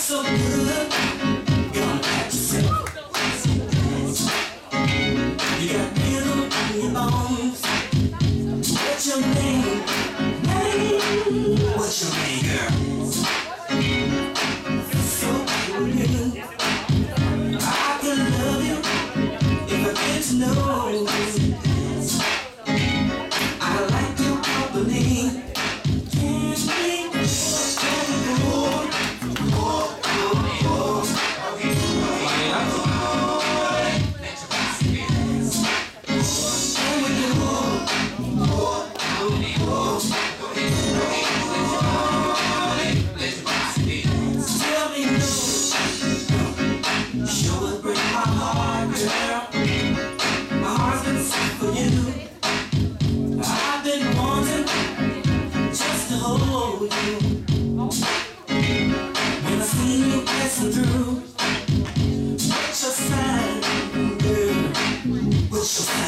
so good. Gonna have to say, you got rhythm in your bones. What's your name? What's your name, girl? So good with you. I can love you if I get to know you. I like your company. Through, what's your sign, girl? What's your sign?